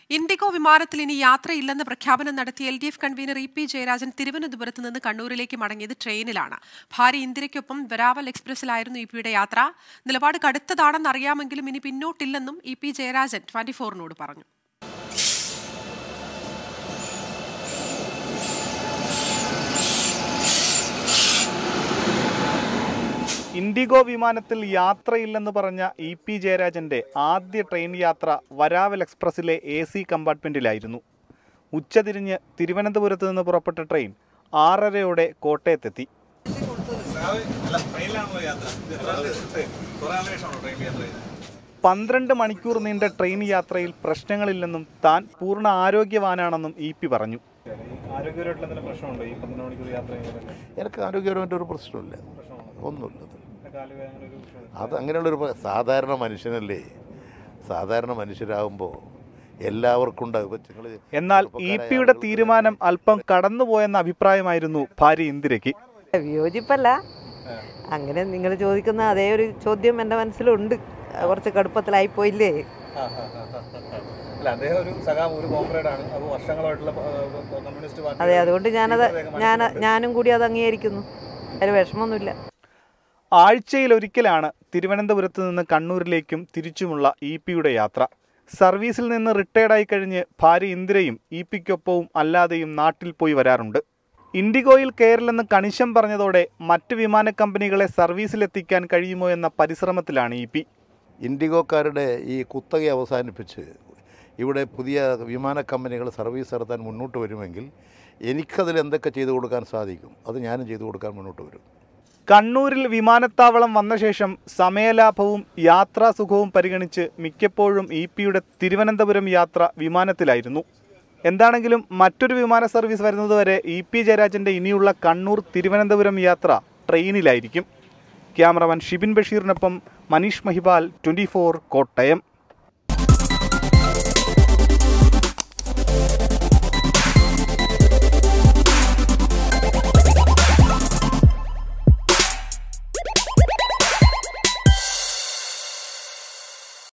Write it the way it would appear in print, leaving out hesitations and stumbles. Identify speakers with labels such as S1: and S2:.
S1: IndiGo വിമാനത്തിൽ ഇനി യാത്രയില്ലെന്ന് പ്രഖ്യാപനം നടത്തിയ LDF കൺവീനർ ഇ.പി. ജയരാജൻ തിരുവനന്തപുരത്ത് നിന്ന് കണ്ണൂരിലേക്ക് മടങ്ങിയത് ട്രെയിനിലാണ്. ഭാര്യ ഇന്ദിരയ്ക്കൊപ്പം വെരാവൽ എക്സ്പ്രസിലായിരുന്നു ഇ.പിയുടെ യാത്ര. നിലപാട് കടുത്തതാണെന്ന് അറിയാമെങ്കിലും ഇനി പിന്നോട്ടില്ലെന്നും ഇ.പി. ജയരാജൻ 24-നോട് പറഞ്ഞു.
S2: ഇൻഡിഗോ വിമാനത്തിൽ യാത്രയില്ലെന്ന് പറഞ്ഞ ഇ.പി. ജയരാജന്റെ ആദ്യ ട്രെയിൻ യാത്ര വരാവൽ എക്സ്പ്രസിലെ AC കമ്പാർട്ട്മെന്റിലായിരുന്നു. ഉച്ചതിരിഞ്ഞ് തിരുവനന്തപുരത്ത് നിന്ന് പുറപ്പെട്ട ട്രെയിൻ 6:30-ഓടെ കോട്ടയത്തെത്തി. 12 മണിക്കൂർ നീണ്ട ട്രെയിൻ യാത്രയിൽ പ്രശ്നങ്ങളില്ലെന്നും താൻ പൂർണ്ണ ആരോഗ്യവാനാണെന്നും ഇ.പി. പറഞ്ഞു.
S3: എനിക്ക് ആരോഗ്യപരമായിട്ട് ഒരു പ്രശ്നമില്ല, ഒന്നുമില്ല. അത് അങ്ങനെയുള്ളൊരു സാധാരണ മനുഷ്യനല്ലേ, സാധാരണ മനുഷ്യരാകുമ്പോൾ എല്ലാവർക്കും ഉണ്ടാകും.
S2: എന്നാൽ ഇ.പിയുടെ തീരുമാനം അല്പം കടന്നുപോയെന്ന അഭിപ്രായമായിരുന്നു ഭാര്യ ഇന്ദിരയ്ക്ക്.
S4: വിയോജിപ്പല്ല, അങ്ങനെ നിങ്ങൾ ചോദിക്കുന്ന അതേ ഒരു ചോദ്യം എൻ്റെ മനസ്സിലുണ്ട്. കുറച്ച് കടുപ്പത്തിലായി പോയില്ലേ? അതെ, അതുകൊണ്ട് ഞാനും കൂടി അത് അംഗീകരിക്കുന്നു. അതിന് വിഷമമൊന്നുമില്ല.
S2: ആഴ്ചയിലൊരിക്കലാണ് തിരുവനന്തപുരത്ത് നിന്ന് കണ്ണൂരിലേക്കും തിരിച്ചുമുള്ള ഇ.പിയുടെ യാത്ര. സർവീസിൽ നിന്ന് റിട്ടയർഡായി കഴിഞ്ഞ് ഭാര്യ ഇന്ദിരയും ഇ.പിക്കൊപ്പവും അല്ലാതെയും നാട്ടിൽ പോയി വരാറുണ്ട്. ഇൻഡിഗോയിൽ കയറില്ലെന്ന് കണിശം പറഞ്ഞതോടെ മറ്റ് വിമാന കമ്പനികളെ സർവീസിലെത്തിക്കാൻ കഴിയുമോ എന്ന പരിശ്രമത്തിലാണ് ഇ.പി.
S3: ഇൻഡിഗോക്കാരുടെ ഈ കുത്തക അവസാനിപ്പിച്ച് ഇവിടെ പുതിയ വിമാന കമ്പനികൾ സർവീസ് നടത്താൻ മുന്നോട്ട് വരുമെങ്കിൽ എനിക്കതിൽ എന്തൊക്കെ ചെയ്തു കൊടുക്കാൻ സാധിക്കും അത് ഞാനും ചെയ്തു കൊടുക്കാൻ മുന്നോട്ട് വരും.
S2: കണ്ണൂരിൽ വിമാനത്താവളം വന്ന ശേഷം സമയലാഭവും യാത്രാസുഖവും പരിഗണിച്ച് മിക്കപ്പോഴും ഇ.പിയുടെ തിരുവനന്തപുരം യാത്ര വിമാനത്തിലായിരുന്നു. എന്താണെങ്കിലും മറ്റൊരു വിമാന സർവീസ് വരുന്നതുവരെ ഇ.പി. ജയരാജന്റെ ഇനിയുള്ള കണ്ണൂർ തിരുവനന്തപുരം യാത്ര ട്രെയിനിലായിരിക്കും. ക്യാമറമാൻ ഷിബിൻ ബഷീറിനൊപ്പം മനീഷ് മഹിബാൽ, 24 കോട്ടയം.